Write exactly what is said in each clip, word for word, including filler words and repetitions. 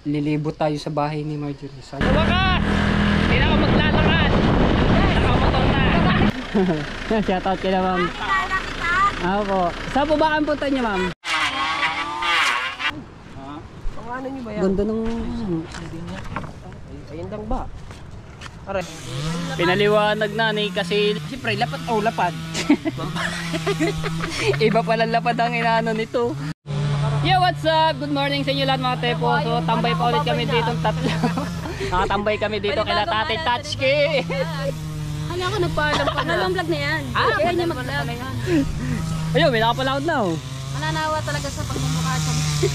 lilibot tayo sa bahay ni Marjorie. Sa wakas! Hindi na ako maglalakad. Nakamotor na. Shoutout kay na ma'am. Ako po. Saan po ba ang punta niyo ma'am? Ano nyo ba yan? Ganda ng... Ayun lang ba? Aray. Pinaliwanag na ni kasi... Siyempre, lapad o oh, lapad. Iba pala lapad ang inaano nito. Yo, what's up? Good morning sa inyo lahat mga tepo. So, tambay pa ulit kami dito tatlo. Nakatambay kami dito kay Tate Touchki. Ano ako nagpaalam pa na? Anong vlog na yan? Ah, kaya niya mag-vlog. Ayun, may nakapalaod na oh. Mananawa talaga sa pagmumukha siya.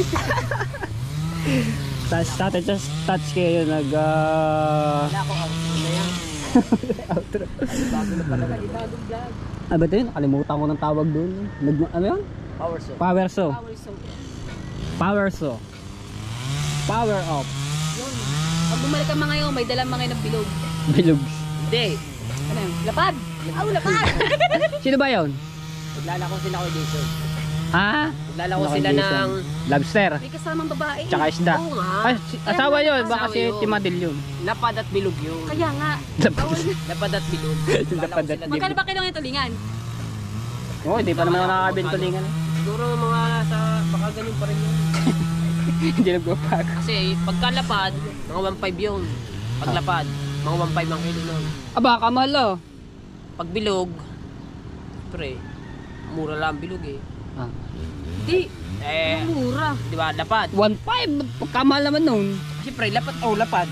Tate Touchki yun nag... Uh... Wala ko outro na yan. Outro. Bago na pala ka, ibagong vlog. Ah, ba't yun? Nakalimutan ko ng tawag doon. Nag... Ano yun? Power show. Power show. Power show. Power show. Power up. Yun. Pag bumalik ang mga yun, may dalang mga ng bilog. Bilog. Hindi. Ano yun? Lapad! Aw, lapad! Sino ba yun? Maglalako sila ko dito. Ah? Maglalako sila Jason. ng... Lobster. May kasamang babae. Tsaka isda. Oo nga. Ay, si- asawa yun. Baka Asawa si yun. Timadil yun. Lapad at bilog yun. Kaya nga. Lapad at bilog. Lapad at bilog. Magkano ba kailangan yung tulingan? Oo, oh, hindi pa naman ako nakakabintulingan. Siguro mga sa... Baka ganun pa rin yun. Hindi nagpapago. Kasi pagkalapad, mga one five yun. Paglapad, mga one five ang kilo nun. Aba, kamahal oh. Pag bilog, pre, mura lang bilog eh. Ah. Di. Eh, Mura. di ba, lapad. one five, kamahal naman nun. Kasi pre, lapad, oh lapad.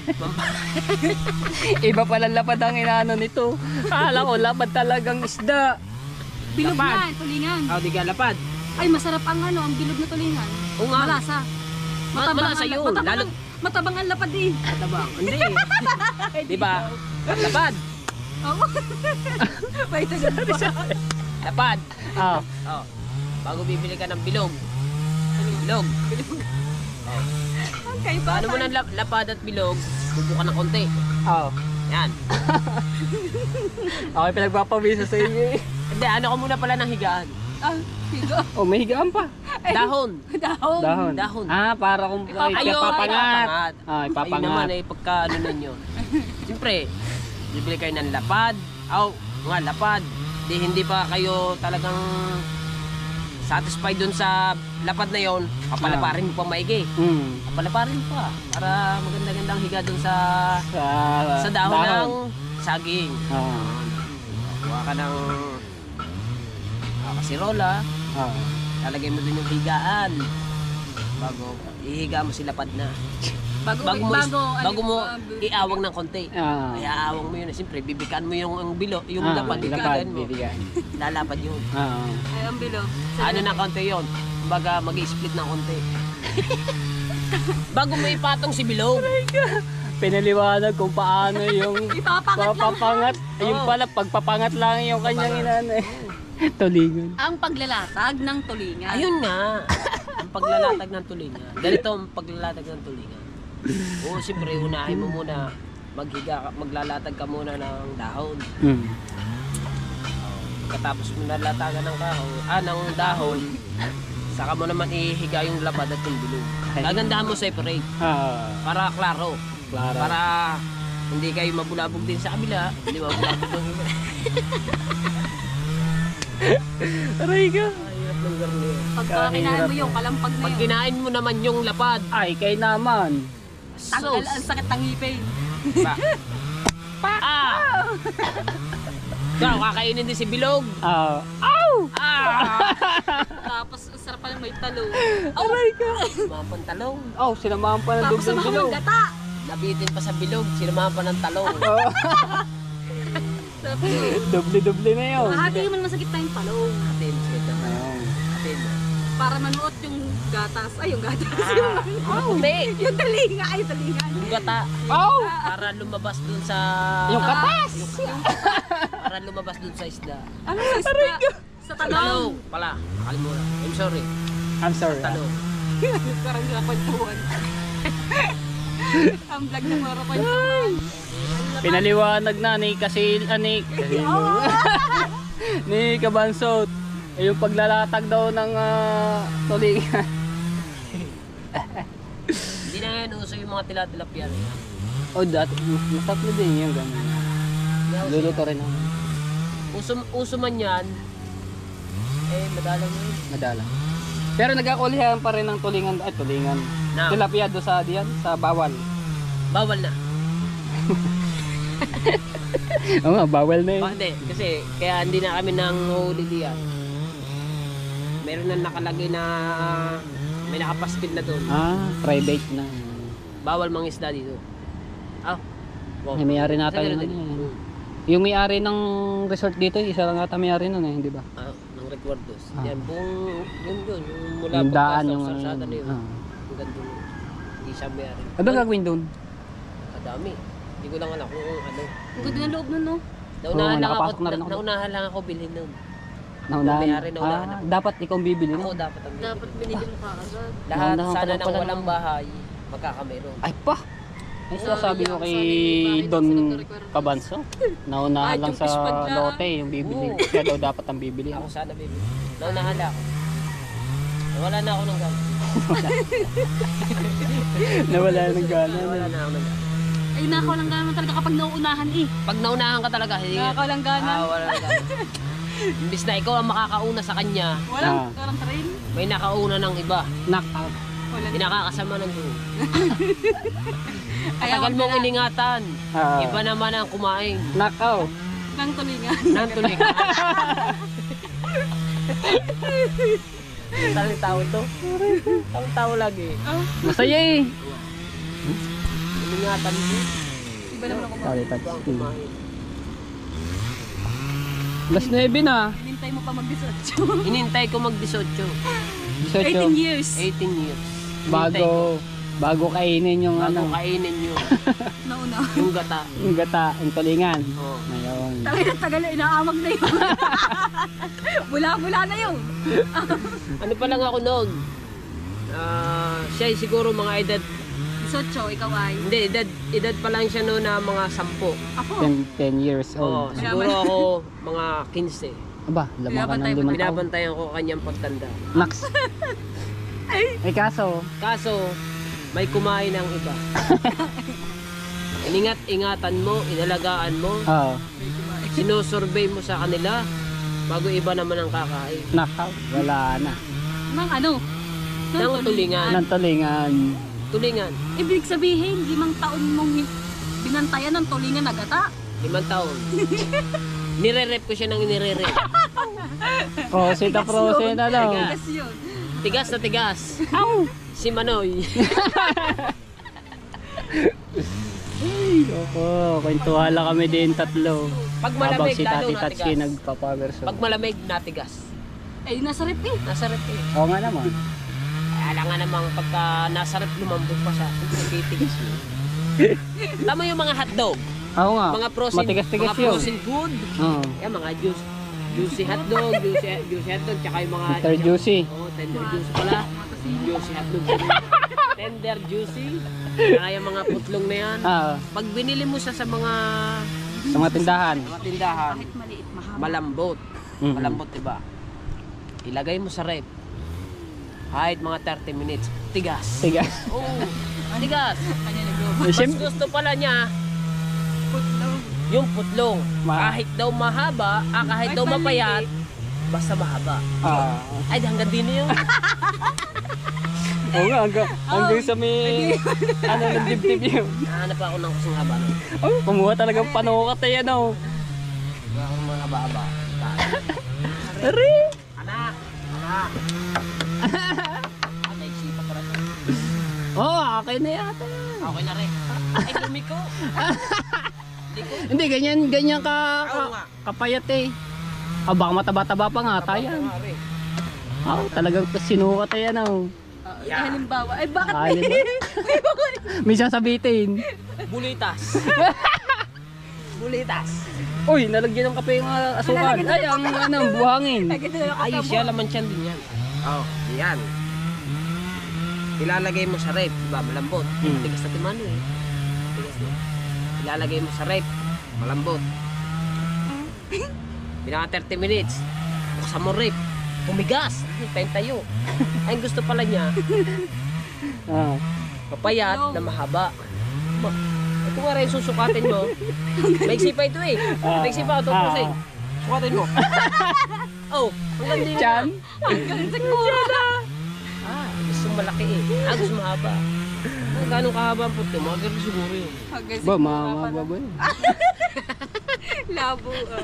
Iba pala lapad ang inaano nito. Kala ko lapad talagang isda. Bilog Lapad. na, tulingan. Oh, di ka lapad. Ay, masarap ang ano, ang bilog na tulingan. Oo nga. Malasa. Ma- malasa ang- yun. Matabang, Lalo, ang- matabang ang lapad eh. matabang. Hindi. Di ba? Lapad. Oo. May tunog pa. Lapad. Ah. Oh. Bago bibili ka ng bilog. Bilog. Ang kaiba. Paano mo ng lap- lapad at bilog, bubuka ng konti. Oh. Yan. Okay, pinagpapawisa sa inyo eh. Hindi, ano ko muna pala ng higaan. Ah, higo. Oh, may higaan pa. Dahon. Dahon. Dahon. Dahon. Ah, para kung Ipapangat. ipapangat. ipapangat. Ah, Ayun ipapangat. naman ay pagka ano ninyo. Siyempre, bibili kayo ng lapad. Aw, nga lapad. Di hindi pa kayo talagang satisfied dun sa lapad na yon. Papalaparin mo pa maigi. Mm. Papalaparin mo pa. Para maganda-gandang higa dun sa Sa, sa dahon, ng saging. Ah. Kuha ka ng uh, kasirola. Ah. Lalagay mo dun yung higaan. Bago ihiga mo si lapad na. Bago, Bago mo, bago, bago mo ano, iawang ng konti. Ah. Ay, aawang mo yun. Siyempre, bibikaan mo yung, yung bilo, yung Ah, lapad, lapad, bibikaan mo. bibigan. Lalapad yun. Ah. Ay, ang bilog. Ano na konti yun? Baga, mag-i-split ng konti. Bago mo ipatong si bilog. Pinaliwanag kung paano yung Ipapangat lang. papapangat. Yung Oo. pala, pagpapangat lang yung kanyang inano eh. Tulingan. Ang paglalatag ng tulingan. Ayun nga. Ang paglalatag ng tulingan. Ganito ang paglalatag ng tulingan. Oo, siyempre, unahin mo muna. Maghiga, ka- maglalatag ka muna ng dahon. Mm. Katapos mo nalatagan ng dahon, ah, ng dahon, saka mo naman ihiga yung lapad at yung bilog. Gagandahan mo separate Ah. para klaro. Klaro. Para hindi kayo mabulabog din sa kabila. Hindi mabulabog ng iba. Aray ka. Ayot ng garni. Pagka kinain mo yung kalampag na Pag yun. kinain mo naman yung lapad, Ay, kay naman. Tanggal, sus! ang sakit ng ngipin. Pa! Ah! Ikaw, kakainin din si bilog. Ah. Ow! Ah! Tapos, ang sarap pa may talong. Aray ka. Mga pantalong. Oh, sinamahan pa ng Tapos, dugdug samahan bilog. ng gata. Nabitin pa sa bilog, sinamahan pa ng talong. Oh. Tapos, Doble-doble na yun. mahati mo naman sa gitna yung talong. Atin, sige. Ayun. Atin. Para manuot yung gatas. Ay, yung gatas. Ah, hindi. yung talinga. Ay, talinga. Yung gata. Oh! Para lumabas dun sa... Yung katas! Yung katas. Para lumabas dun sa isda. Ano sa isda? Sa talong. Talong pala. Kalimutan. I'm sorry. I'm sorry. ah. Talong. Parang nakapagpuan. Ang vlog ng mga kwentuhan. Pinaliwanag na ni kasi ani ni Kabansot. Eh, yung paglalatag daw ng uh, tulingan. Hindi na ngayon, uso yung mga tila-tilapia. Oh, dati, masarap na din yung ganun. Luluto rin ako. Uso, uso man yan, eh, madalang na yun. Madala. Pero nagkakulihan pa rin ng tulingan, ay tulingan. Na. Tilapia do sa diyan, sa bawal. Bawal na. Oo nga, bawal na yun. Oh, hindi, kasi kaya hindi na kami nang huli diyan. Meron na nakalagay na may nakapaskil na doon. Ah, private na. Bawal mangisda dito. Ah. Wow. May may-ari na tayo Sabi nun natin, eh. Yung may-ari ng resort dito, isa lang ata may-ari nun eh, di ba? Ah, ng recuerdos. Ah. Yan, buong, yun yun, yung mula Yung daan pagkasa yung sa kalsada na yun. ah. Hanggang doon. Hindi siya mayari. Ano gagawin doon? Kadami. Hindi ko lang alam kung ano. Ang ganda ng loob nun, no? Naunahan Oo, lang nakapasok ako, na rin na, ako. naunahan lang ako bilhin nun. Naunahan? may-ari, naunahan Ah, ako. dapat ikaw ang bibili Ako nun. dapat ang Dapat binigyan mo ka agad. Lahat Naunahan sana pala nang pala walang nun. bahay, magkakameron. Ay pa! Ay sasabi ko kay Don Cabanso. Naunahan lang sa lote yung bibili. Oo. Kaya daw dapat ang bibili. Ako sana bibili. Naunahan lang ako. Nawala na ako ng gana. Nawala ng gana. Nawala na ako ng gana. Ay, nakakawalang gana naman talaga kapag nauunahan eh. Pag naunahan ka talaga, hindi ka. Nakakawalang gana. Ah, wala na gana. Imbis na ikaw ang makakauna sa kanya, Walang, Ah. walang train. may nakauna ng iba. Knock out. Walang. Pinakakasama ng doon. Kaya Tagal mong iningatan. Ah. Iba naman ang kumain. Knock out. Nang tulingan. Nang tulig. Talang tao to. Taong tao lagi. Oh, Masaya eh. Iningatan mo. iba naman ako. Sorry, Iba ang touch kumain. Alas nuebe na. Hinintay mo pa mag-disotso. Inintay ko mag-disotso. eighteen years. eighteen years. Bago, bago kainin yung Bago ano, kainin nyo. Nauna. Yung gata. yung gata, yung tulingan. Oh. Ngayon. Tagal na tagal na inaamag na yun. Bula-bula na yun. Ano pa lang ako noon? Ah, siya ay siguro mga edad, Disotso, ikaw ay. hindi, edad, edad pa lang siya noon na mga sampo. Ako. ten years Oo, old. siguro ako mga quince. Aba, lamang ka ng Binabantay mo, limang taon. Binabantayan ko kanyang pagtanda. Max. Ay kaso, Kaso, may kumain ng iba. Iningat-ingatan mo, inalagaan mo, oh, sinusurvey mo sa kanila, bago iba naman ang kakain. knock out. Wala na. Nang ano? Nang tulingan. Nang tulingan. Tulingan, Ibig sabihin, limang taon mong hin- binantayan ng tulingan na gata. limang taon. Nire-rep ko siya ng nire-rep. Oh, sita frozen na daw. Tigas. Yes, yun. Tigas na tigas. Si Manoy. Opo, kwentuhan lang kami din tatlo. Pag Habang malamig, si lalo Tati Tatsuki natigas. nagpapawerso. Pag malamig, natigas. Ay, nasa rep eh. Nasa rep eh. Oo nga naman. Kaya nga namang pagka nasa rep, lumambot pa siya. Nagtitigas yun. Tama yung mga hotdog. Oo nga. Mga frozen, Matigas-tigas mga yun. frozen food. Oo. Yan, mga juice. Juicy hotdog, juicy, juicy hotdog, tsaka yung mga... Mister Juicy. Oo, tender juice pala. Juicy hotdog. Tender juicy. Tsaka yung mga putlong na yan. Ah, Pag binili mo siya sa mga, sa mga tindahan. mga tindahan, Kahit maliit, mahaba. malambot. Mhm. Malambot, diba? Ilagay mo sa rep. Kahit mga thirty minutes. Tigas. Tigas. Oo. Tigas. Kanya nag-robo. Eh, Mas siyempre- gusto pala niya Putlong. yung putlong. Ma- Kahit daw mahaba, ah, kahit Kahit daw maliit. mapayat, basta mahaba. Ah. Ay, hanggang din yun. Oo nga, hanggang, hanggang sa may, ano, ng dibdib yun. Nahanap ako ng kusang haba. No? Oh, kumuha talagang panukat na yan, oh. Wala akong mga haba-haba. Ari! Anak! Anak! Ah, may sipa pala to. Oh, akin na yata yan. Okay na rin. Ay, lumiko. Hindi, ganyan, ganyan ka, ka Oo nga. kapayat eh. Ah, baka mataba-taba pa nga tayo. Pare. Oh, talagang sinukat na yan, oh. Ah, eh, halimbawa. Ay, bakit Ah, di ba? May sasabitin. Bulitas. Bulitas. Uy, nalagyan ng kape yung uh, asukal. Ay, ang ano, buhangin. Ay, ganda na Ay, siya laman siyan din yan. Oo, oh, yan. Ilalagay mo sa rep, diba? Malambot. Hmm. Tigas na timano eh. Tigas na. Ilalagay mo sa rep, malambot. Pinaka thirty minutes. Buksan mo rep. Tumigas. Tayo tayo. Ay, gusto pala niya. Ah. Papayat na mahaba. Ba, ito nga rin susukatin mo. Maiksi pa ito eh. Maiksi pa ito kasi. Sukatin mo. Oh, hanggang din. Chan? Hanggang sa kura. Ah, gusto malaki eh. Ah, gusto mahaba. Ah, gano'ng kahaba ang puto mo? Agad siguro yun. Hanggang sa Ba, kura mahaba pa ba na. ba yun? Labo ah.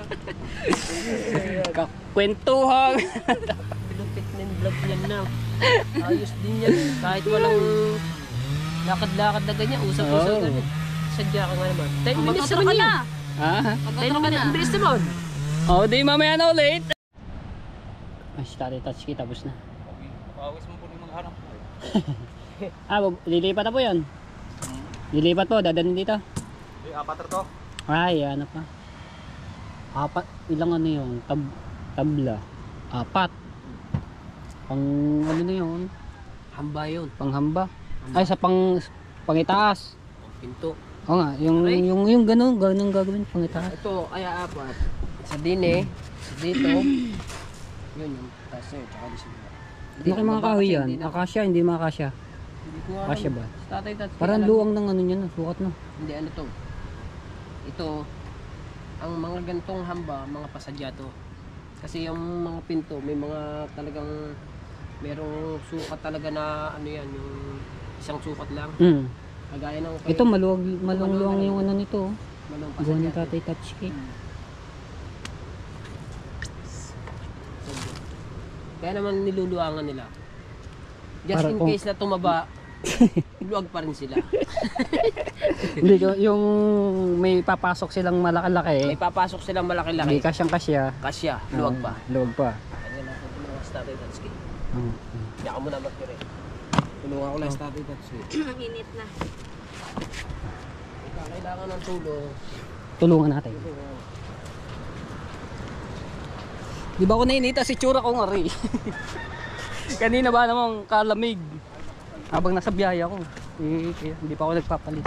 Kakwentuhan. Lupit na yung vlog niyan na. Ayos din yan. Kahit walang lakad-lakad na ganyan, usap-usap Oo. ganyan. Sadya ka nga naman. ten minutes Magkaturo naman ka yun. na. Ha? ten Magkaturo ka minutes. na. Ang bilis naman. Oh, di mamaya na ulit. Ay, start touch key, tapos na. Pawis mo po yung mga harap po. Ah, wag- lilipat na po yan. Lilipat po, dadalhin dito. Eh, apat to. Ay, ano pa. Apat, ilang ano yun? Tab tabla. Apat. Pang ano na yun? Hamba yun. Panghamba. Ay, sa pang pangitaas. Pinto. Oo nga, yung, Aray. yung, yung ganun, ganun gagawin, pangitaas. Ito, ay apat. Sa dine, sa dito. Yun yung taas yun, tsaka di siguro. Ano kayo mga kahoy yan? Akasya, hindi mga akasya. Hindi ko alam. Akasya ba? Sa tatay Tatsuki, Parang alam. luwang ng ano niyan, sukat no. Hindi, ano to. Ito, ang mga gantong hamba, mga pasadya to. Kasi yung mga pinto, may mga talagang merong sukat talaga na ano yan, yung isang sukat lang. Mm. Kagaya ng Ito maluwag, malungluwang yung ano nito. malong Gawa ni pasadya. Tatay Tatsuki. Kaya naman niluluangan nila. Just Para in kung- case na tumaba, luwag pa rin sila. Hindi, yung- yung may papasok silang malaki-laki. May papasok silang Hindi malaki-laki. kasyang kasya. Kasya, luwag pa. Ah, luwag pa. Kanya lang po tulungan sa Tatay Tatsuki. Mm. Hindi ako muna mag-tire. Tulungan ko lang sa Tatay Tatsuki. Ang init na. Ikaw, kailangan ng tulong. Tulungan natin. Tulungan. Di ba ako nainita si tsura ko nga rin? Kanina ba namang kalamig? Habang nasa biyahe ako. Eh, kaya hindi pa ako nagpapalit.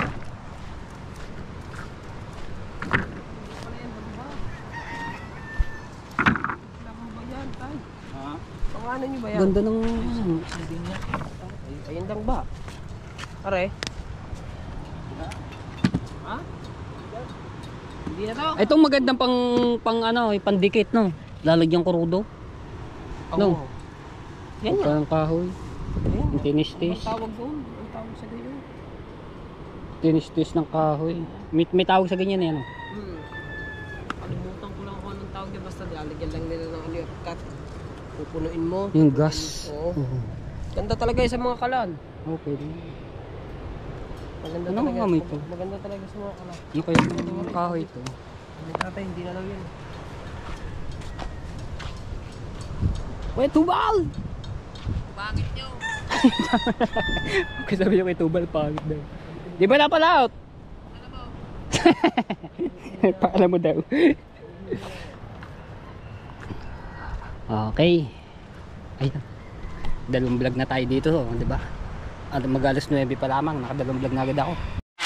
Ha? Pangalan niyo ba yan? Ganda ng ano, Ay, ayun lang ba? Are? Ha? Hindi na to? itong magandang pang pang ano, eh, pandikit no. Lalagyan ko rudo. No. Oo. Yan yan. Parang kahoy. Yan. Yung tinistis. Ang tawag doon? Ang tawag sa gayon? Tinistis ng kahoy. May, may tawag sa ganyan eh, ano. Hmm. Kalimutan ko lang kung anong tawag niya. Basta lalagyan lang nila ng ano yung cut. Pupunuin mo. Yung gas. Oo. Oo. Ganda talaga yun sa mga kalan. Okay. Maganda Ano talaga. nga may to? Maganda talaga sa mga kalan. Ano kaya yung kahoy to? Hindi natin, hindi na lang yun. Uy, tubal! Bakit nyo? Kasi sabi niyo kay tubal, pangit daw. Di ba napalaot? Ano mo? Paalam mo daw. Okay. Ayun. Dalawang vlog na tayo dito, oh, di ba? At mag-alas nuwebe pa lamang, nakadalawang vlog na agad ako.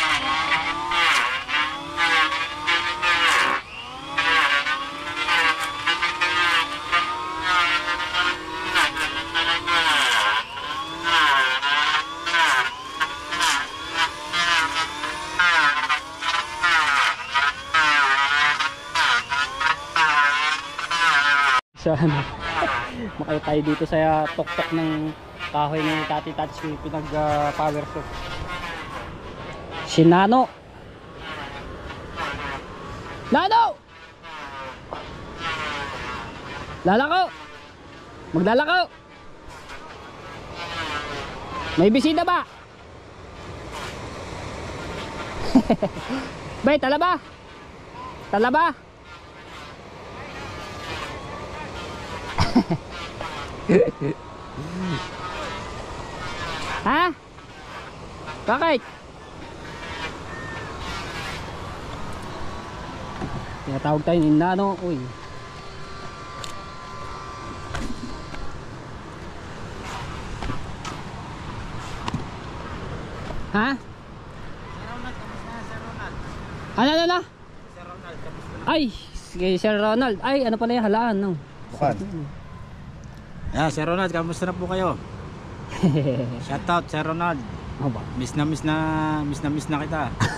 Sa ano, makayo tayo dito sa tuktok ng kahoy ni Tati Tatsuki, pinag uh, power source. Si Nano. Nano! Lalako! Maglalako! May bisita ba? Bay, tala ba? Tala ba? Ha? Bakit? Tinatawag tayo ni Nano. Uy. Ha? Ano, ano, ano? Ay, si Sir Ronald. Ay, ano pala yung halaan, no? Bukan. Yeah, Sir Ronald, kamusta na po kayo? Shout out, Sir Ronald. Aba. Miss na miss na miss na miss na kita.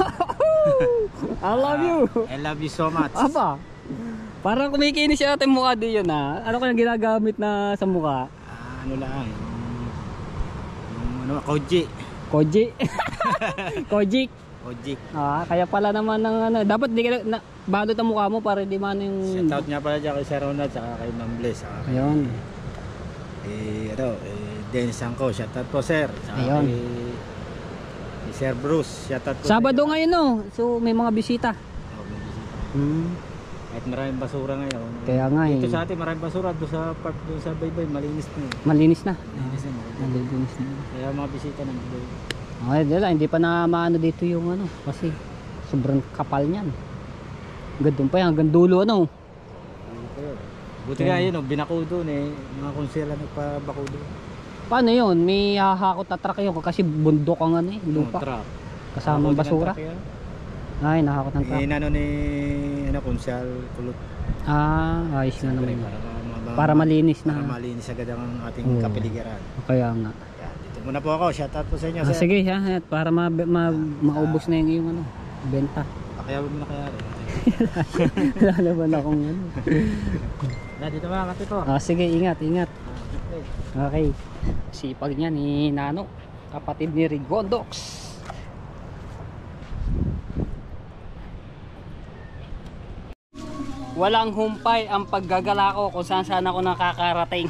I love you. Ah, I love you so much. Aba. Parang kumikinis siya ating mukha din yun ha. Ano kayang ginagamit na sa mukha? Ah, ano lang, yung, yung ano, koji. Koji. Kojik. Koji. Ah, kaya pala naman ng ano, dapat di ka na, balot ang mukha mo para di man yung Shout out nga pala dyan kay Sir Ronald, saka kay Ma'am Bless. Saka kay, ayun. eh, ano, eh, Dennis Angko, shout out po sir. Saka Ayun. kay, kay Sir Bruce, shout out po. Sabado sa inyo. ngayon no. So may mga bisita. Oh, may bisita. Hmm. Kahit maraming basura ngayon. Kaya nga eh. Dito sa atin maraming basura, doon sa park, doon sa Baybay, malinis na. eh. Malinis na. Malinis na. maganda. Malinis na. Kaya mga bisita nandito. Okay, dila, hindi pa na maano dito yung ano kasi sobrang kapal niyan. Hanggang pa yan, hanggang dulo ano. Buti nga yun, oh, binako doon eh. Mga konsela nagpabako doon. Paano yun? May hahakot na truck yun kasi bundok ang ano eh, lupa. Truck. Kasamang basura. Ay, nahakot ng truck. Eh, nano ni, ano, konsel, kulot. Ah, ayos nga naman. Para, ma- Para malinis para na. malinis agad ang ating Oo. kapiligiran. Kaya nga. Yan, dito muna po ako. Shout out po sa inyo. Ah, sir. sige ha, ha, para ma, ma, maubos na yung iyong ano, benta. Pakiyawag mo na kaya rin. Lalo ba na akong ano. Na, dito mga kati po. Ah, sige, ingat, ingat. Okay. Okay. Sipag niya ni Nano, kapatid ni Rigondox. Walang humpay ang paggagala ko kung saan saan ako nakakarating.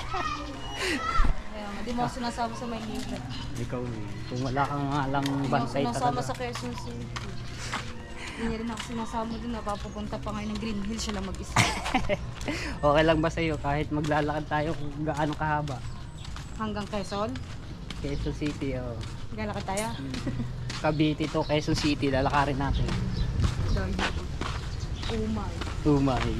Kaya hindi mo ako sinasama sa Maynila. Ikaw eh, kung wala kang alang Hindi mo ako bantay sinasama talaga. sa Quezon City. Hindi niya rin ako sinasama dun. Napapupunta pa ngayon ng Green Hill siya lang mag-isa. Okay lang ba sa'yo kahit maglalakad tayo kung gaano kahaba? Hanggang Quezon? Quezon City, oh. Galakad tayo? Cavite to Quezon City, lalakarin natin. Dahil dito. Umay. Umay.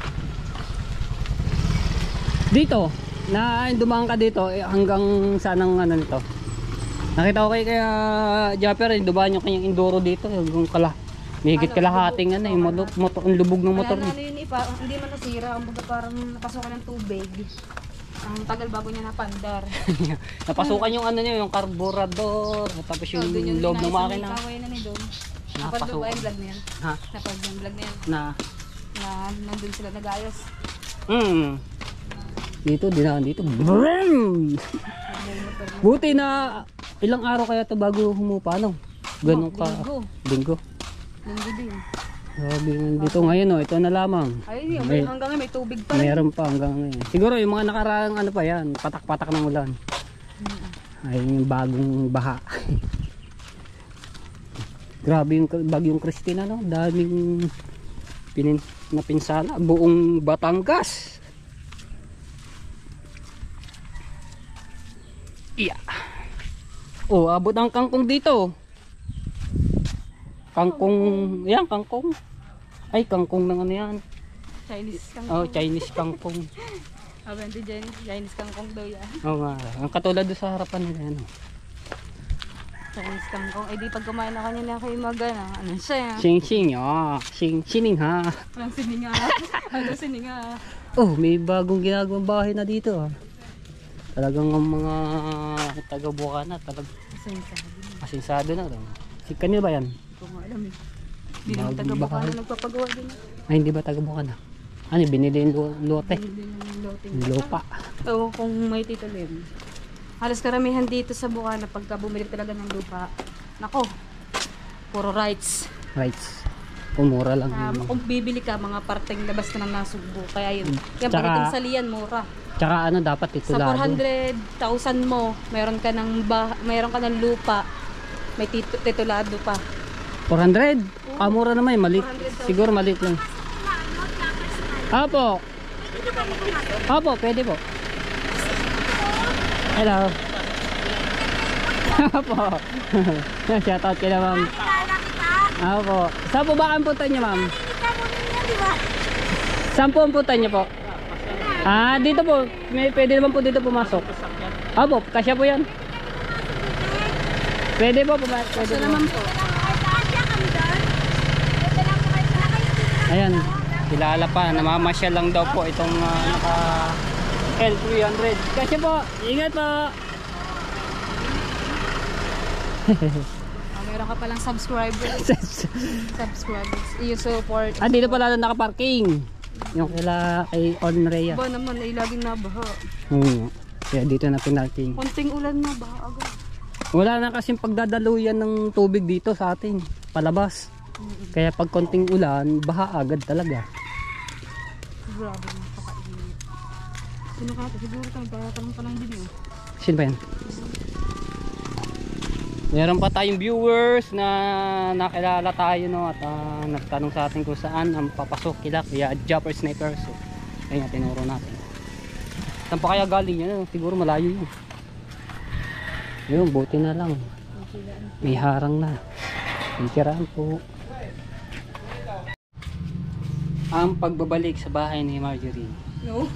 Dito, na dumaan ka dito eh, hanggang saan ang ano nito? Nakita ko kay kaya Japper, eh, dumaan yung kanyang enduro dito, yung kala. May higit Ano, kalahating lubog? ano, yung motor, motor, ang lubog ng motor Kaya niya. ano yun ipa, hindi man nasira. Ang baga parang napasukan ng tubig. Ang tagal bago niya napandar. Napasukan yung ano niya, yung carburetor, tapos yung So, dun yung loob ng inayos makina. May kaway na ni Dom. Napasukan. Napanood ba yung vlog na yan? Ha? Napanood yung vlog na yan. Na. Na nandun sila nag-ayos. Mm. Dito, dinaan dito. Brum! Buti na ilang araw kaya to bago humupa, no? Ganun ka. Linggo. Linggo. Linggo din. Sabi dito ngayon, oh, ito na lamang. Ay, may, May- hanggang ngayon may tubig pa rin. Mayroon pa hanggang ngayon. Siguro yung mga nakaraang ano pa yan, patak-patak ng ulan. Ay yung bagong baha. Grabe yung bagyong Christina, no? Daming pinin napinsala, buong Batangas. Iya. Oh, abot ang kangkong dito. Kangkong, yan kangkong. Ay, kangkong ng ano yan. Chinese kangkong. Oh, Chinese kangkong. Sabi natin dyan, Chinese kangkong daw yan. Oo nga. Ang katulad doon sa harapan nila. Ano. Chinese kangkong. Eh di pag kumain na kanina kayo mag ano, ano siya? Sing sing ah. Sing sining ha. Walang sininga. Walang sininga. Oh, may bagong ginagawang bahay na dito ah. Talagang ang mga taga-Bukana talagang Sininga. asinsado na. No? Si kanino ba yan? Hindi ko nga alam eh. Hindi naman Bagong taga-Bukana bahay. nagpapagawa din. Ay, hindi ba taga-Bukana? Ano, binili yung lu- lote. Hindi naman loting. Yung lupa. Oo, kung may titulo yun. Halos karamihan dito sa Bukana pagka bumili talaga ng lupa. Nako, puro rights. Right. Umura lang. Um, yun. kung bibili ka, mga parteng labas ka ng Nasugbo. Kaya yun. Yan Tsaka- pagdating sa Lian, mura. Tsaka ano, dapat Sa titulado. four hundred thousand mo, mayroon ka ng bah mayroon ka ng lupa. May tit- titulado pa. four hundred? Kamura naman, maliit. four hundred thousand. Siguro maliit lang. Apo. Apo, pwede po. Hello. Apo. Shoutout kay na ma'am. Apo. Saan po ba ang punta niyo, ma'am? Saan po ang punta niyo po? Ah, dito po. May, pwede naman po dito pumasok. Apo, kasya po yan. Pwede po, pumasok. Pwede Ito po. naman po. Ayan, kilala pa, namamasyal lang daw po itong uh, naka L three hundred. Kasi po, ingat po. Ah, meron ka palang subscribers. Subscribers. Iyo support. Ah, dito pala na nakaparking. Yung kila kay Onrea. Ba naman ay laging nabaha. Hmm. Kaya dito na pinarking. Konting ulan na baha agad. Wala na kasing pagdadaluyan ng tubig dito sa atin. Palabas. Kaya pag konting ulan, baha agad talaga. Grabe na pakainit. Sino ka ito? Siguro tayo tatanong pa lang din yun. Sino ba yan? Meron pa tayong viewers na nakilala tayo, no, at uh, nagtanong sa atin kung saan ang papasok kila kaya Jumper Sniper. So ayun, tinuro natin. Saan pa kaya galing yan? Siguro malayo yun. Yun, buti na lang. May harang na. May tiraan po. Ang pagbabalik sa bahay ni Marjorie. No?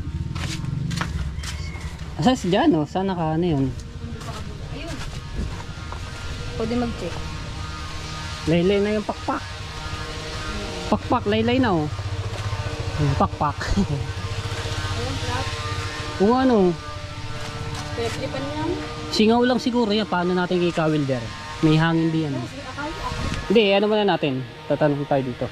Asa si Jan, no? Saan naka ano yun? Ayun. Pwede mag-check. Laylay na yung pakpak. Pakpak, laylay na, oh. Yung pakpak. Ayun, flat. Kung ano, Pwede-tripan niya. singaw lang siguro yan. Paano natin kay Kawilder? May hangin di yan. Hindi, ano muna natin? Tatanong tayo dito.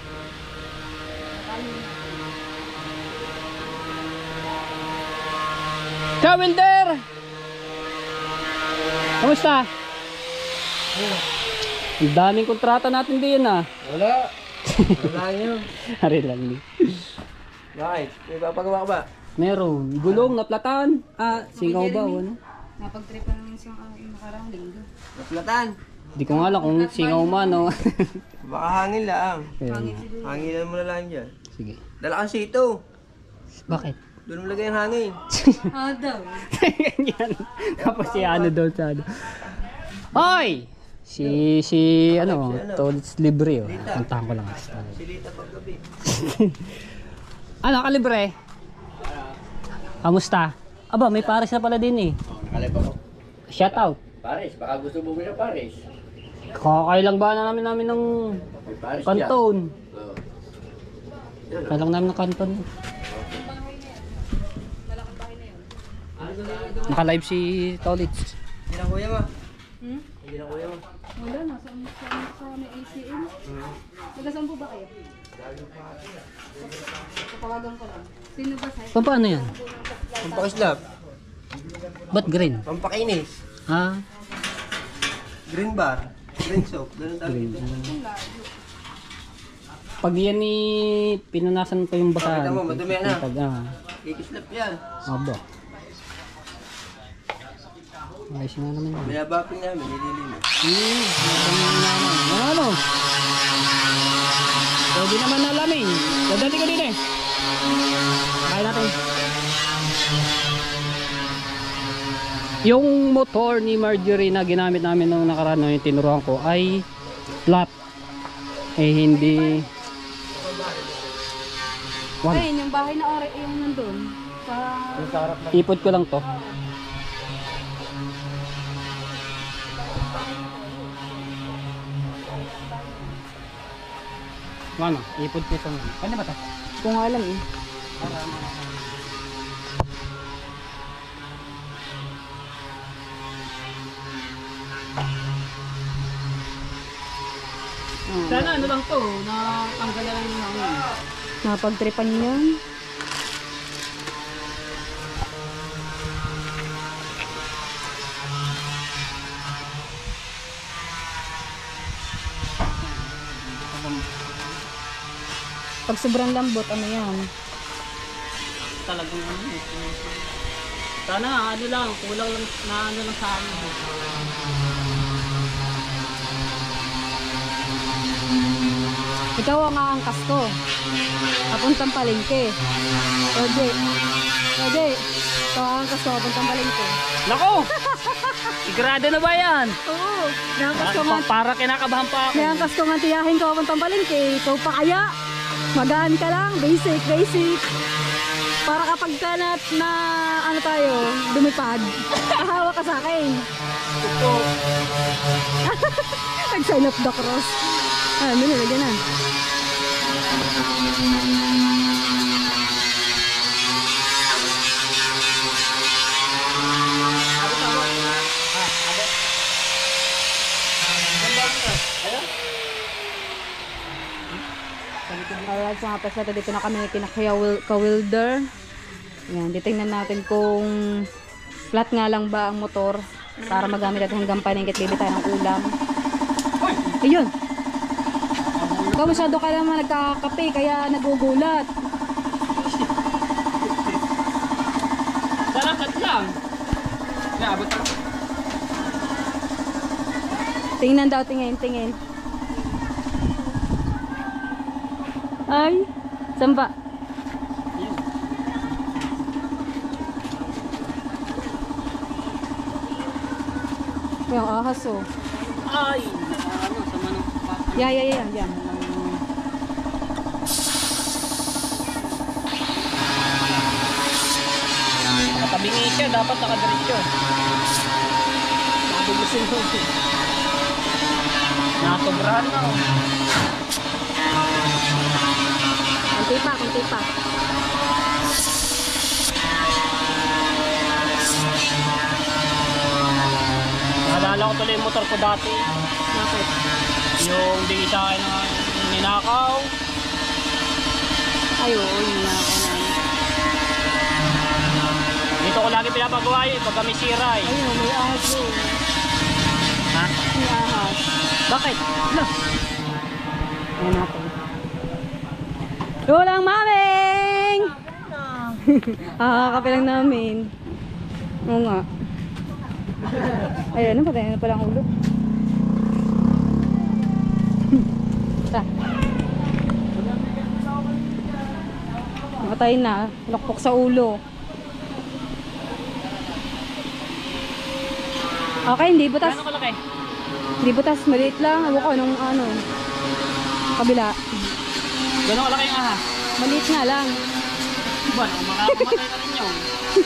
Kawilder! Kamusta? Ang daming kontrata natin din ah. Wala. Wala yun. Hari lang ni. Bakit? May papagawa ka ba? Meron. Gulong, naplatan. Ah, singaw ba? o Ano? Napag-tripan naman siyang uh, yung nakarang linggo. Naplatan. Di ko nga alam kung singaw man o. Baka hangin lang. Ayun. Hanginan mo na lang dyan. Sige. Dala kang sito. Bakit? Doon mo lagay ang hangin. Ah, daw. Ganyan. Tapos si ano doon sa ano. Hoy! Si, si ano, Tolits Libre oh. Puntahan ko lang. Silita paggabi. Ano, kalibre? Kamusta? Aba, may pares na pala din eh. Oh, nakalipa ko. Shout out. Paris, baka gusto mo na Paris. Kakailang ba na namin namin ng May Paris kanton. Oh. Kailang namin ng kanton. Naka-live si Tolits. Hindi na kuya mo. Hmm? Hindi na kuya mo. Wala, nasa sa, sa may A C M. Taga-saan po ba kayo? Kapawagan ko lang. Sino ba sa'yo? Pa, paano yan? Pampakislap. Ba't green? Pampakinis. Ha? Green bar. Green soap. Ganun tawag Green. ito. Pag yan ni pinunasan ko yung basahan. Pakita mo, madumi na. Pag, ah, Kikislap yan. aba. Ayos nga naman yun. Binabaping namin. Nililinis. Hmm, madami na naman. Ano, ano? Pwede naman na laming. Dadali ko din eh. Kaya natin. Yung motor ni Marjorie na ginamit namin nung nakaraan, yung tinuruan ko ay flat. Eh hindi. One. Ayun, yung bahay na ori, yung nandun. Sa... Ipod ko lang to. Ano? Ipod ko ito. Ano ba ito? Kung alam eh. Sana ano lang to, na tanggalan lang yung hangin. Napag-tripan niyan. Pag sobrang lambot, ano yan? Talagang ano eh. Sana ano lang, kulang lang na ano lang sa amin. Ikaw ang aangkas ko. Papuntang palengke. Pwede. Pwede. Ikaw ang aangkas ko, papuntang palengke. Nako! Sigurado na ba yan? Oo. Naangkas ko nga. Pa- para kinakabahan pa ako. Naangkas ko nga tiyahin ko papuntang palengke. Ikaw pa kaya? Magaan ka lang. Basic, basic. Para kapag ka na, na ano tayo, lumipad, kahawa ka sa akin. Nag-sign up the cross. Ah, ano nilagyan na. Alright, mga peseta, dito na kami kina Kuya Wil- ka-welder. Yan, titingnan natin kung flat nga lang ba ang motor para magamit natin hanggang paningkit bibili tayo ng ulam. Ayun! Ikaw masyado ka naman nagkakape kaya nagugulat. Salamat lang. Yeah, abot lang. Tingnan daw, tingin, tingin. Ay, saan ba? Yung ahas oh. Ay, ano, sa manong papa. Yeah, yeah, yeah, yeah. Nakatabing siya, dapat nakadiretso. Nabugusin mo. Natobrahan na oh. Kunti pa, kunti pa. Naalala ko tuloy yung motor ko dati. Bakit? Yung bigay sa akin ng ninakaw. Ay, oo, yun na ako na. Dito ko lagi pinapagawa yun pag kami sira eh. Ayun, may ahas yun. Ha? May ahas. Bakit? Ano? Ayan natin. Tulang maming! Ah, kape lang namin. Oo nga. Ayun, patay na pala ang ulo. Ta. Matay na. Lokpok sa ulo. Okay, hindi butas. Gano'ng kalaki? Hindi butas. Maliit lang. Ewan ko nung ano. Kabila. Gano'ng kalaki yung aha? Maliit nga lang. Ba, makakamatay na rin yun.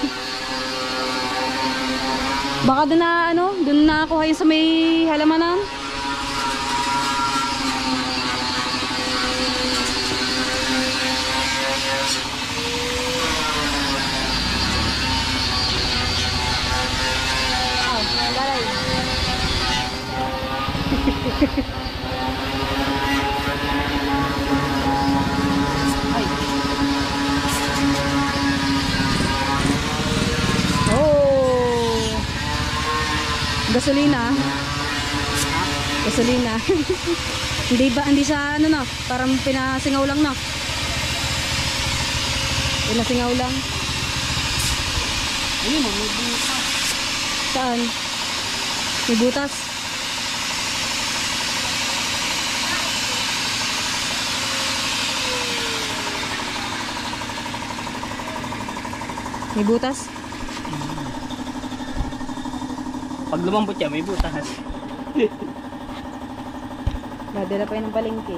Baka doon na ano, doon na kuha yun sa may halamanan. Oh, lalay. Ay. Oh. Gasolina. Gasolina. Hindi ba hindi siya ano na, parang pinasingaw lang na. Pinasingaw lang. Ayun, may butas. Saan? May butas. May butas. Pag lumambot siya, may butas. Nadala pa yun ng palengke.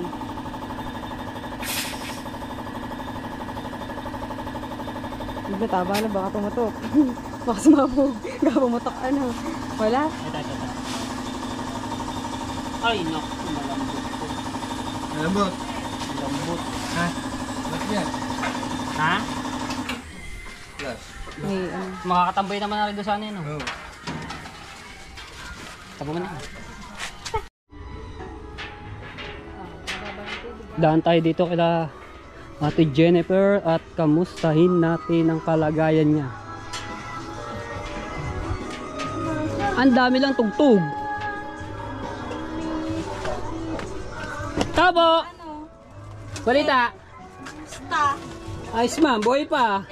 Hindi na taba na, baka pumutok. Baka sumabog. Baka pumutok ano. Wala. Ito, ito, ito. Ay, naku, malambot ko. Malambot. Malambot. Ha? Bakit yan? Ha? Plus. May ano. Makakatambay naman na rin doon sana yun. Oh. Oo. Tabo mo na. Daan tayo dito kila Ate Jennifer at kamustahin natin ang kalagayan niya. Ang dami lang tugtog. Tabo! Balita! Basta. Ayos ma'am, buhay pa.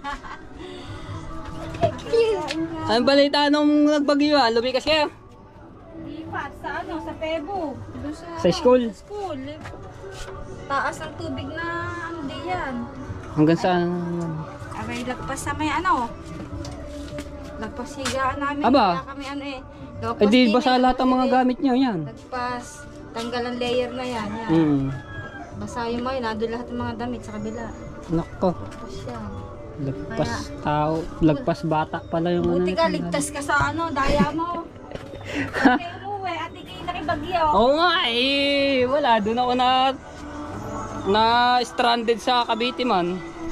Ang balita nung nagbagyo ah, lumikas kayo? Lipat sa ano, sa Pebo. Doon sa, Sa school? Sa school. Taas ng tubig na ano di yan. Hanggang saan? Abay, lagpas sa may ano. Lagpas higaan namin. Aba. Kaya kami ano eh. Lagpas Eh di din ba sa eh, lahat ng mga lagpas gamit niyo yan? din. Lagpas. Tanggal ang layer na yan. yan. Hmm. Basa yung mga, nado lahat ng mga damit sa kabila. Nako. Tapos yan. Lagpas tao, lagpas bata pala yung Buti ano. ka, nito. ligtas ka sa ano, daya mo. Kaya umuwi, ate kayo nakibagyo. Oo nga eh, wala, doon ako na na stranded sa Cavite man.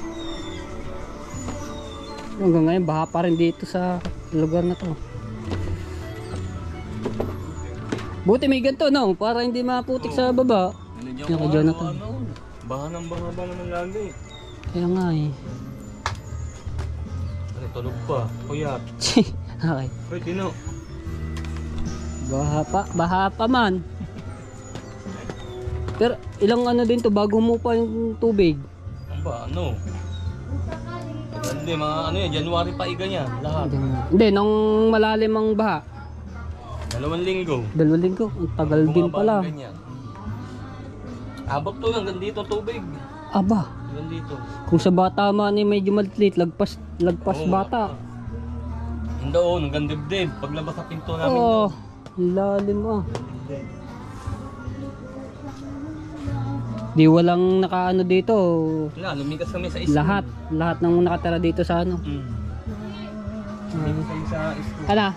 Hanggang ngayon, baha pa rin dito sa lugar na to. Buti may ganito, no? Para hindi maputik sa baba. Yung kay Jonathan. Baha ng baha ba naman lagi? Kaya nga eh. Ano, tulog pa. Kuyat. Okay. Hoy, Tino. Baha pa, baha pa man. Pero ilang ano din to bago mo pa yung tubig. Ano ba? Ano? Hindi, mga ano yan. January pa iga niya. Lahat. Hindi, nung malalim ang baha. Dalawang linggo. Dalawang linggo, ang tagal din Bumaba pala. ang ganyan. Abot to hanggang dito tubig. Aba, Hanggang dito. kung sa bata man eh medyo maliit, lagpas, lagpas Oo, bata. Hindi doon, hanggang dibdib. Paglabas sa pinto namin Oo, doon. ang lalim ah. Di walang nakaano dito. Wala, lumigas kami sa isla. Lahat, lahat ng nakatira dito sa ano. Mm. Lumigas kami sa isla. Hala.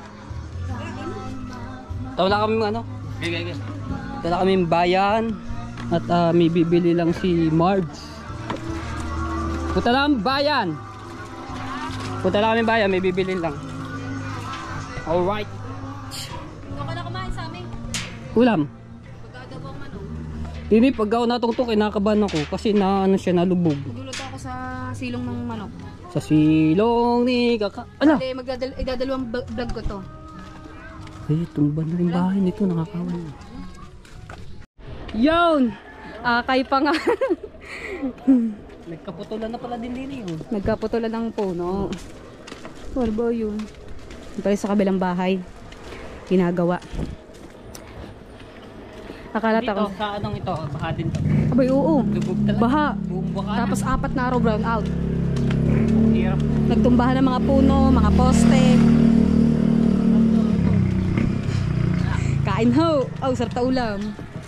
Tawala kami ano? Okay, okay, okay. Tawala kami bayan. At ah, may bibili lang si Marge. Punta lang bayan. Punta lang kami bayan, may bibili lang. Alright. Ikaw ka na kumain sa amin. Ulam. Pagkadabang manok. Dini pag ako natungtok, kinakabahan ako kasi na ano siya nalubog. Magluluto ako sa silong ng manok. Sa silong ni kaka... Ala! Hindi, magdadal idadalawang b- vlog ko to. Ay, tumba na rin bahay nito, nakakawan. Yun! Ah, kay pa nga. Nagkaputulan na pala din din yun. Nagkaputulan ng puno. Ano ba yun? Pala sa kabilang bahay. Ginagawa. Akala Dito, ko. sa anong ito, baha din to. Abay, oo. Lubog talaga. Baha. Buong baha. Tapos apat na araw brown out. Hirap. Nagtumbahan ng mga puno, mga poste. Kain ho. Oh, sarta ulam.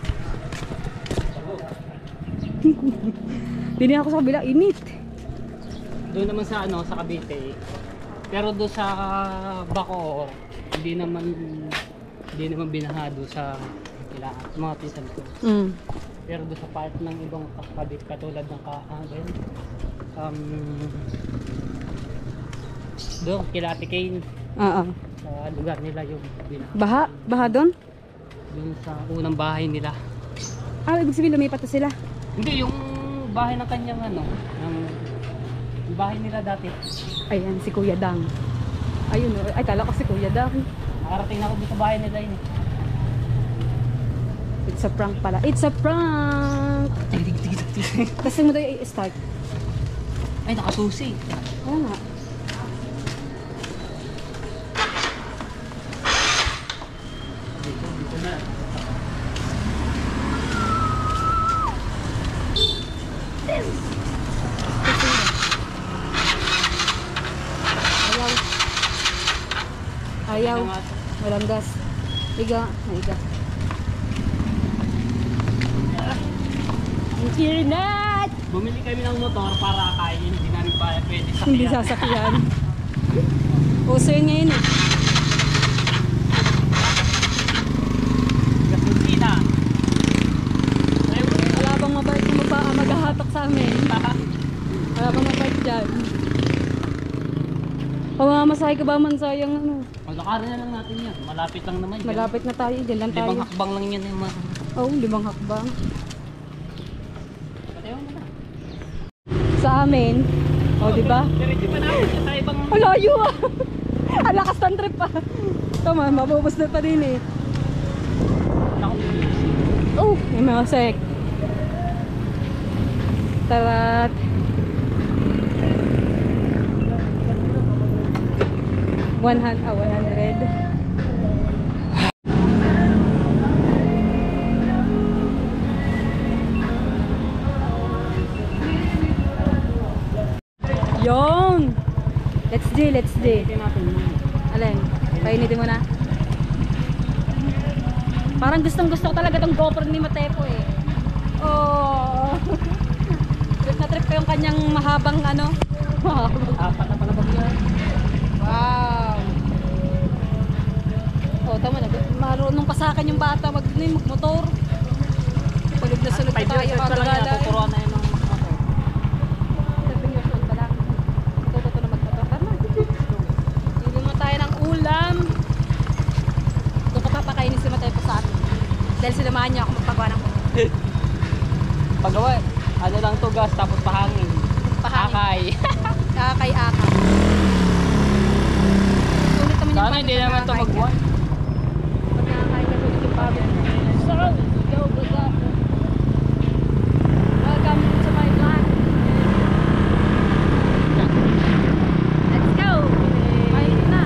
Dini ako sa kabila, init. Doon naman sa ano, sa Cavite. Pero doon sa Bacoor, hindi naman hindi naman binahado sa ila, mga pinsan ko. Mm. Pero doon sa part ng ibang kakabit katulad ng kaagay. Um, doon, kila Ate Kane, Oo. sa lugar nila yung binahado. Baha? Baha doon? Doon sa unang bahay nila. Ah, ibig sabihin lumipat na sila. Hindi, yung bahay ng kanyang ano, ng yung bahay nila dati. Ayan, si Kuya Dang. Ayun, oh. Ay, kala ko si Kuya Dang. Nakarating na ako dito sa bahay nila yun. eh. It's a prank pala. It's a prank! Tapos mo tayo i-start. Ay, nakasusi. Oo nga. Ayaw. Ayaw. Walang gas. Iga. Naiga. Internet! Bumili kami ng motor para kainin, hindi namin pa pwede sakyan. Hindi sasakyan. Uso yun ngayon eh. Gasolina. Wala bang mabait kung magpa maghahatak sa amin. Wala bang mabait dyan. Pamamasahe ka ba man sayang ano. Malakarin na lang natin yan. Malapit lang naman. yan. Malapit na tayo. Diyan lang tayo. Limang hakbang lang yan. Yung mga... Oh, limang hakbang. Patayo mo na. Sa amin. Oh, di ba? Diretso pa namin sa ibang... Ang layo ah. Ang lakas ng trip pa. Tama, mabubos na pa din eh. Oh, may mga sek. Tarat. one hundred, ah, one hundred. Yon. Let's do, let's do. Alin? Painitin mo na. Parang gustong gusto ko talaga tong GoPro ni Matepo eh. Oh. Trip na trip pa yung kanyang mahabang ano. Apat na pala bagyo. Wow. Oh, tama na. Marunong pa sa akin yung bata mag magmotor. Pagod na sunod pa tayo pagkakala. Tuturuan na yun ng motor. seven years old pa lang. Tututo na magmotor. Tama. Hindi mo tayo ng ulam. Doon ka papakainin si Matepo sa atin. Dahil sinamahan niya ako magpagawa ng Pagawa, ano lang to gas tapos pahangin. pahangin. Akay. Kakay-akay. Sulit naman yung Sana pagod hindi na naman to kakay magbuwan. ka. Pag nakakay ka, sulit yung pagod. Saan? Go, go, go. Welcome to my vlog. Let's go! Mainit na.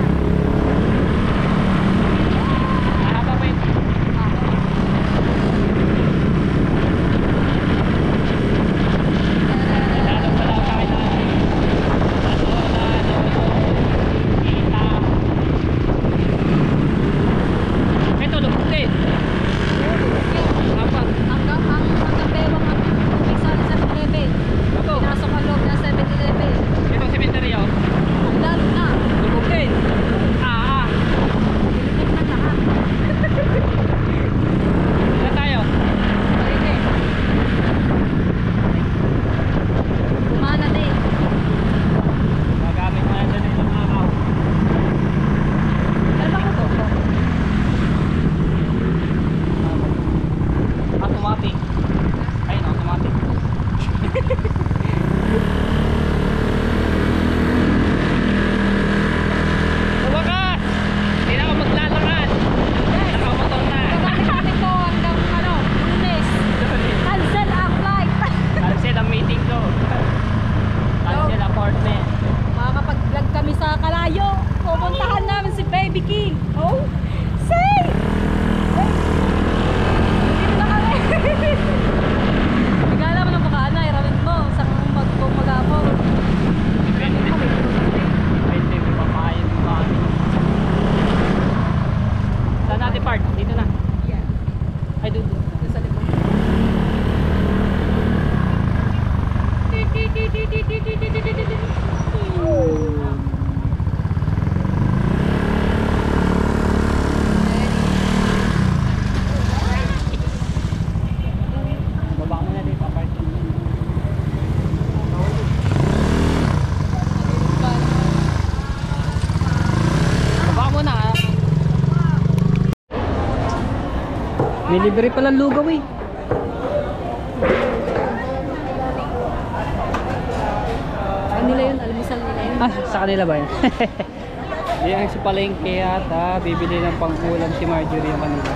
Mahaba pa yun. Lalo pala sa akin na. Ito, lubog din. Apat. Hanggang ang hanggang bewang ang tubig sa seven eleven. Ito. Pinasok ang loob ng seven eleven. Itong cemetery oh. Ang lalo na. Lubog din. Ah, ah. Pilitin na lahat. Ilan tayo? Pwede. Kumana din. Magamit mo na dyan yung araw. Ano ba ko to? Automatic. Ayun, automatic. Wakas! Hindi na ako maglalakad. Nakamotor na. Gagawin natin to hanggang ano, Lunes. Cancel ang flight. Cancel ang meeting ko. Cancel appointment. Makakapag-vlog kami sa Kalayo. Pupuntahan namin si Baby King. Oh, say! Dito na kami. Nagala mo ng mukha na, irawin mo. Saan mag-magapo. Ay, hindi. May papayag mo ba? Saan natin park? Dito na. Yeah. Ay, doon. Doon sa likod. Baba mo na dito. Parking. Baba mo na. ah. May libre pala lugaw eh. Ano nila yun? Almusal nila yun. Ah, sa kanila ba yan? Yan si Palengke at ah, bibili ng pangkulam si Marjorie yung kanila.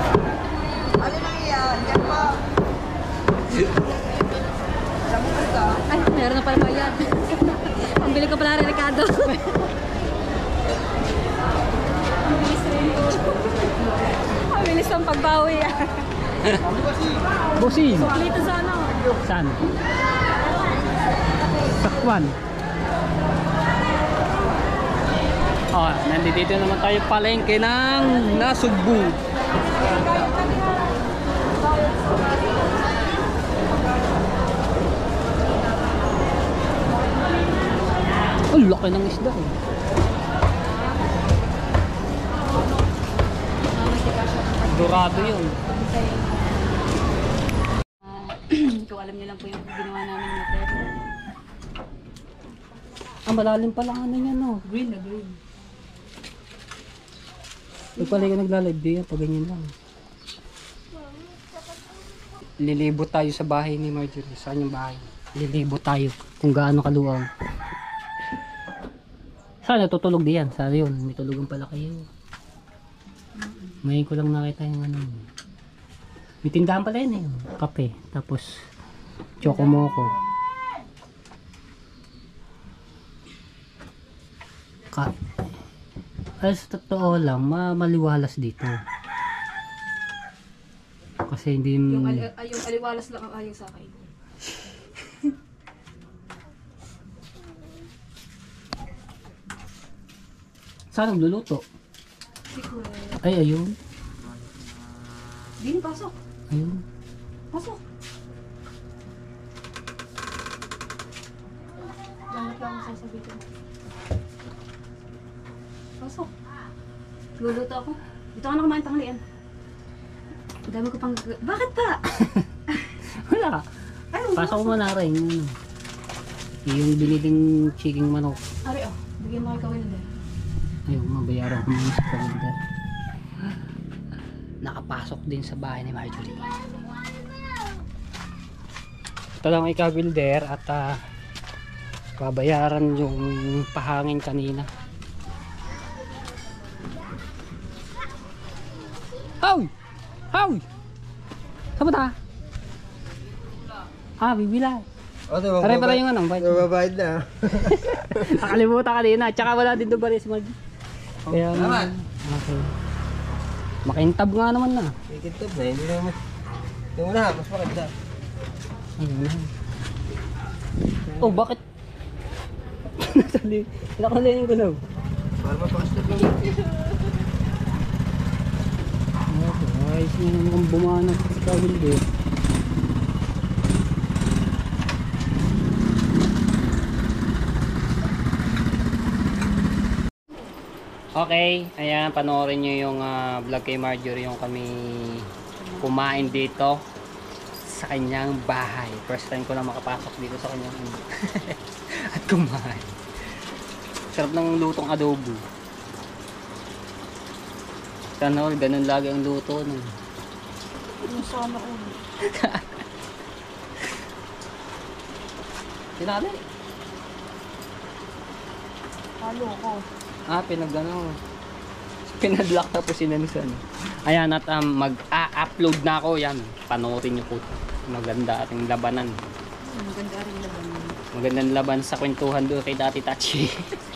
Ay, meron na pala bayad. Pambili ko pala rin, Ricardo. Ang bilis rin ko. Ang bilis ng pagbawi. Bosin! Suklito sa ano. Saan? Sakwan. Oh, nandito naman tayo palengke ng Nasugbu. Ang laki ng isda eh. Dorado yun. Kung alam niyo lang po yung ginawa namin ng motor. Ang malalim pala ano niya no. Green na green. Huwag pala ka nagla-live di yan, pag ganyan lang. Lilibot tayo sa bahay ni Marjorie. Saan yung bahay? Lilibot tayo kung gaano kaluwang. Saan natutulog di yan? Saan yun? May tulugan pala kayo. Ngayon ko lang nakita yung ano. May tindahan pala yun eh. Kape. Tapos choco-moco. Ka Ay, sa totoo lang, ma maliwalas dito. Kasi hindi... Yung, ali ay, yung aliwalas lang ang ayaw sa akin. Saan nagluluto? Secret. Ay, ayun. Din, pasok. Ayun. Pasok. Langat lang ako sasabihin. Pasok. Luluto ako. Dito ka na kumain tanghalian. Ang dami ko pang... Bakit pa? Wala. Ano? Pasok mo na rin. Ano. Yung biniling chicken manok. Ari, oh. Bigyan mo kay Kawin din. Ayun, mabayaran ko muna sa kalendar. nakapasok din sa bahay ni Marjorie. Ito lang ika-builder at uh, babayaran yung pahangin kanina. Hoy! Hoy! Saan ba ta? Ah, bibila. O, diba, Aray pala yung ano, bayad. Babayad na. Nakalimutan kanina. Tsaka wala din doon ba rin si Marjorie. Kaya, naman. okay. Makintab nga naman na. Ikintab na, hindi naman. Yung una, mas maganda. Ayun. Oh, bakit? Nasali. Nakalayin ko na. Para mapakastab lang. Ay, sino naman bumana sa kawil din. Okay, ayan, panoorin nyo yung uh, vlog kay Marjorie, yung kami kumain dito sa kanyang bahay. First time ko lang makapasok dito sa kanyang at kumain. Sarap ng lutong adobo. Sana all, ganun lagi ang luto. No? Yung sana ko. Sinabi? Halo ko. Ah, pinag ano. Pinadlock tapos sinanusan. Ayan, at um, mag-a-upload na ako. Yan, panoorin nyo po. Maganda ating labanan. Maganda rin laban. Magandang laban sa kwentuhan doon kay Dati Tachi.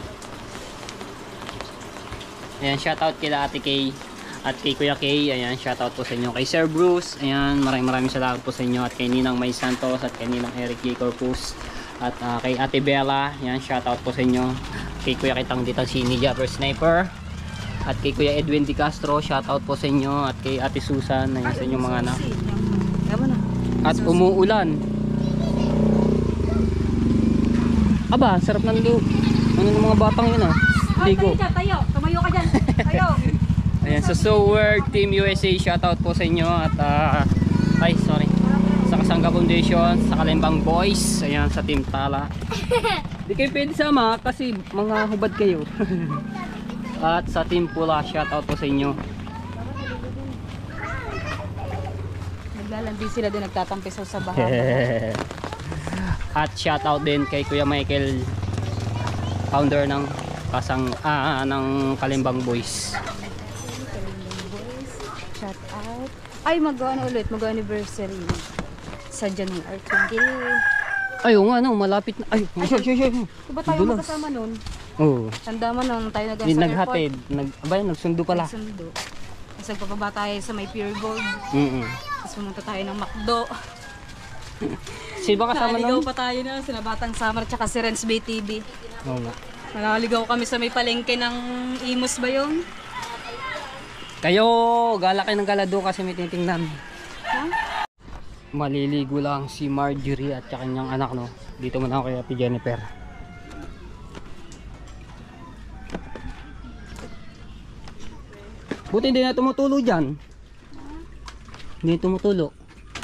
Ayan, shoutout kila Ate Kay at kay Kuya Kay. Ayan, shoutout po sa inyo. Kay Sir Bruce. Ayan, maraming maraming salamat po sa inyo. At kay Ninang May Santos at kay Ninang Eric J. Corpus. At uh, kay Ate Bella. Ayan, shoutout po sa inyo. Kay Kuya Kitang Ditang Sini Japper Sniper. At kay Kuya Edwin Di Castro. Shoutout po sa inyo. At kay Ate Susan. Ayan, sa inyong mga anak. Tama na. At umuulan. Aba, sarap ng lu. Ano ng mga batang yun ah. Ligo. Tayo, tumayo ka dyan. Tayo. Ayan, sa So World Team U S A, shoutout po sa inyo. At uh, ay, sorry. Sa Kasangga Foundation, sa Kalimbang Boys. Ayan, sa Team Tala. Di kayo pwede sama kasi mga hubad kayo. At sa Team Pula, shoutout po sa inyo. Naglalandi sila din, nagtatampisaw sa bahay. At shoutout din kay Kuya Michael, founder ng Kasang ah, ng Kalimbang Boys. Shout out. Ay, mag-ano ulit, mag-anniversary sa January twenty. Ay, oo nga, no, malapit na. Ay, sure, sure, sure. Diba tayo Dulas. magkasama nun? Oo. Tanda mo nung tayo nag Hindi sa naghatid. Nag, abay, nagsundo pala. Nagsundo. Tapos nagpapaba tayo sa may Pure Gold. Mm-mm. Tapos pumunta tayo ng McDo. Sino ba kasama Naligaw nun? pa tayo na, sila Batang Summer tsaka si Renz Bay T V. Oo nga. Naligaw kami sa may palengke ng Imus ba yun? Kayo, gala kayo ng galado kasi may titingnan. Ha? Maliligo lang si Marjorie at kanyang anak, no? Dito muna ako kay Ate Jennifer. Buti hindi na tumutulo dyan. Hindi tumutulo.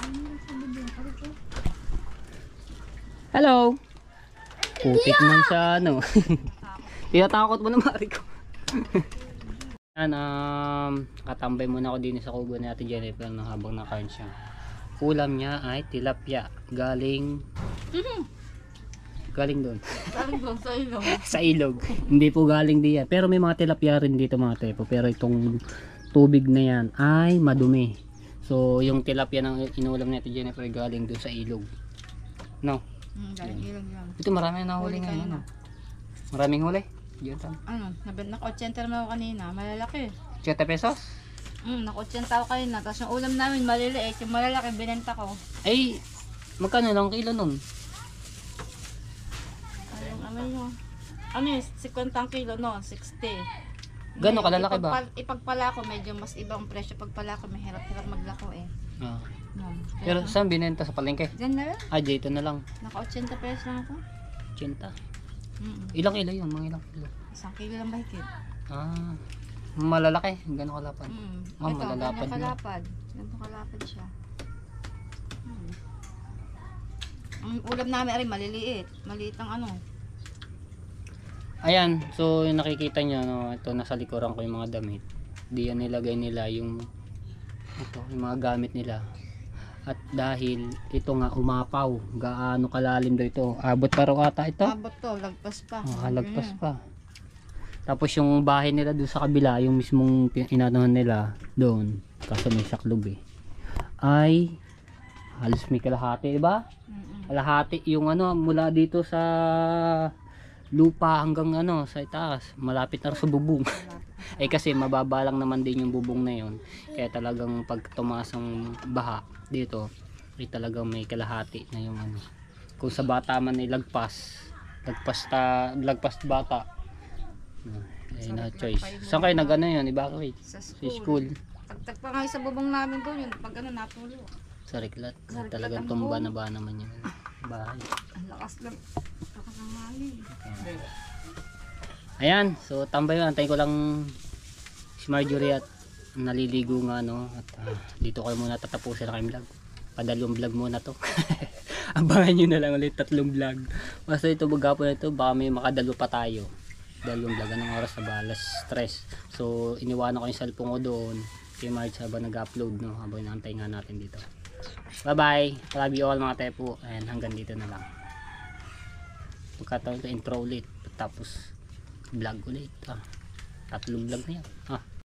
Hello! Putik man sa ano. Tinatakot mo na, Mariko. Yan, um, katambay muna ako din sa kubo ni Ate Jennifer no, habang nakain siya. Ulam niya ay tilapia. Galing... Galing doon. Galing doon sa ilong. Sa ilog. Hindi po galing diyan. Pero may mga tilapia rin dito mga tepo. Pero itong tubig na yan ay madumi. So yung tilapia ng inulam ni Ate Jennifer galing doon sa ilog. No? Hmm, galing ilong yan. Ito marami na nahuli ngayon. Ano? Maraming huli. Diyan tam. Ano, naka-eighty naman ako kanina, malalaki. eighty pesos? Hmm, naka-eighty ako kanina. Tapos yung ulam namin maliliit, yung malalaki binenta ko. Ay, magkano lang kilo nun? Ayun, ano yun? Ano yun, fifty ang kilo, no? sixty. Gano'n kalalaki ba? Ipagpal- ipagpala ko, medyo mas ibang presyo. Pagpala ko, may hirap-hirap maglako eh. Ah. No. Pero saan binenta sa palengke? Diyan na lang. Ah, dito na lang. Naka-eighty pesos lang ako. eighty. Mm Ilang kilo yun? Mga ilang kilo? Isang kilo lang bahigit. Ah, malalaki. Gano'n kalapad. Mm. Ah, Ito, malalapad ganyan na. kalapad. Ganito kalapad siya. Hmm. Ang ulam namin ay maliliit. Maliit ang ano. Ayan, so yung nakikita nyo, no, ito nasa likuran ko yung mga damit. Diyan nilagay nila yung Ito yung mga gamit nila. At dahil ito nga umapaw, gaano kalalim daw ito. Abot pa raw ata ito. Abot to, lagpas pa. Oh, lagpas pa. Tapos yung bahay nila doon sa kabila, yung mismong pin- inanuhan nila doon, kaso may saklob eh, ay halos may kalahati, diba? Kalahati yung ano, mula dito sa lupa hanggang ano, sa itaas, malapit na rin sa bubong. Eh kasi mababa lang naman din yung bubong na yun. Kaya talagang pag tumaas ang baha dito, ay talagang may kalahati na yung ano. Kung sa bata man ay lagpas, lagpas ta, lagpas bata. Ay na choice. Saan kayo nag ano yun? Evacuate? Sa Sa school. school. Tagtag pa nga sa bubong namin doon yun. Pag ano natulo. Sa Riklat. Sa Riklat Talagang ang tumba bubong. na ba naman yung bahay. Ang lakas lang. Lakas ng hangin. Ayan, so tambay yun. Antayin ko lang si Marjorie at naliligo nga no. At ah, dito ko muna tatapusin na kayong vlog. Padalawang vlog muna to. Abangan nyo na lang ulit tatlong vlog. Basta ito maghapon na ito, baka may makadalo pa tayo. Dalawang vlog. Anong oras na ba? Alas stress. So iniwanan ko yung cellphone ko doon. Kay Marge habang nag-upload no. Habang naantay nga natin dito. Bye bye. Love you all mga tepo. And hanggang dito na lang. Pagkataon ko intro ulit. Tapos vlog ulit. Ah, tatlong vlog na yan. Ah.